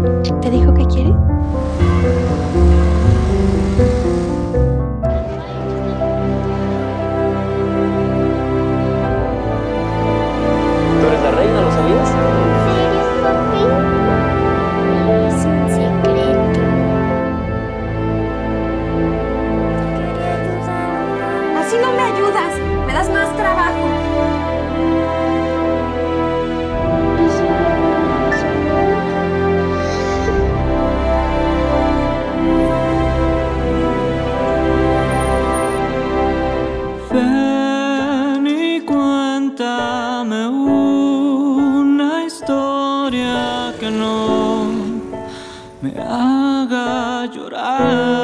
¿Te dijo que quiere? ¿Tú eres la reina, lo sabías? ¿En serio, papi? Es un secreto. Quería ayudar. Así no me ayudas. Me das más trabajo. Ven y cuéntame una historia que no me haga llorar.